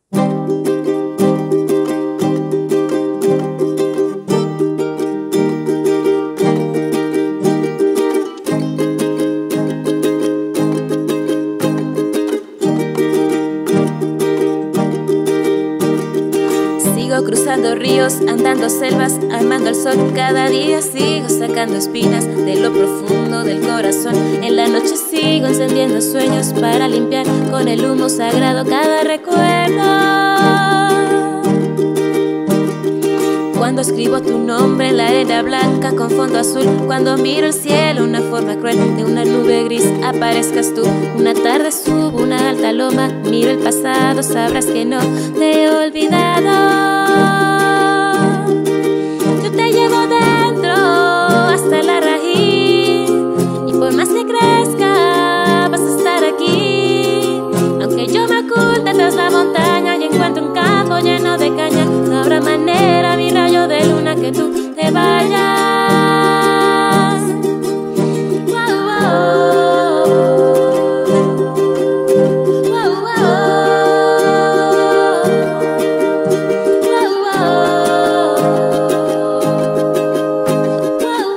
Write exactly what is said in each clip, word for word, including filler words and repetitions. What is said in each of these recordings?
Sigo cruzando ríos, andando selvas, amando al sol cada día. Sigo sacando espinas de lo profundo del corazón. En la noche sigo encendiendo sueños para limpiar con el humo sagrado cada recuerdo. Cuando escribo tu nombre en la arena blanca con fondo azul, cuando miro el cielo, una forma cruel de una nube gris, aparezcas tú. Una tarde subo una alta loma, miro el pasado, sabrás que no te he olvidado. Yo te llevo dentro hasta la raíz, y por más que crezca vas a estar aquí. Aunque yo me oculte tras la montaña y encuentre un campo lleno de caña, no habrá manera, mi rayo de luna, que tú te vayas. Wow, wow. Wow, wow. Wow,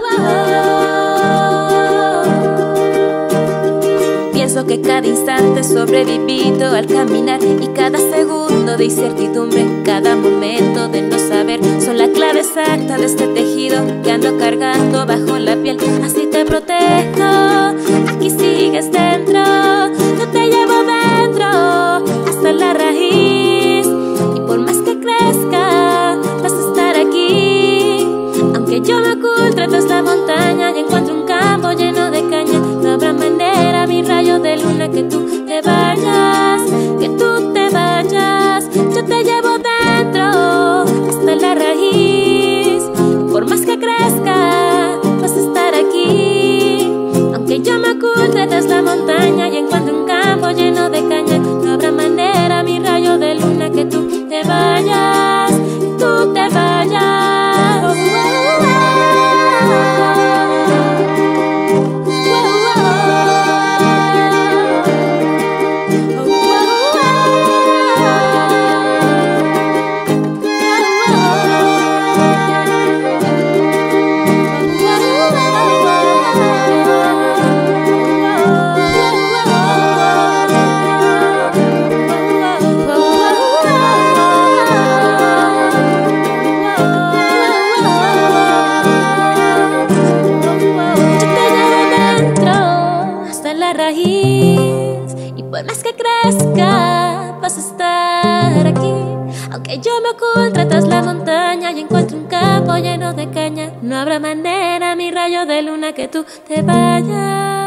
wow. Pienso que cada instante he sobrevivido al caminar, y cada segundo de incertidumbre, cada momento de no saber, son la clave exacta de este tejido que ando cargando bajo la piel. Así te protejo, aquí sigues dentro. Yo te llevo dentro hasta la raíz, y por más que crezca vas a estar aquí. Aunque yo me oculte tras la montaña y encuentre un campo lleno de caña, no habrá manera, mi rayo de luna, que tú te vayas, que tú te vayas. Yo te llevo dentro hasta la raíz, por más que crezca vas a estar aquí. Aunque yo me oculte tras la montaña y encuentre un campo lleno de caña, no habrá manera, mi rayo de luna, que tú te vayas, que tú te vayas. Raíz, y por más que crezca vas a estar aquí. Aunque yo me oculte tras la montaña y encuentre un campo lleno de caña, no habrá manera, mi rayo de luna, que tú te vayas.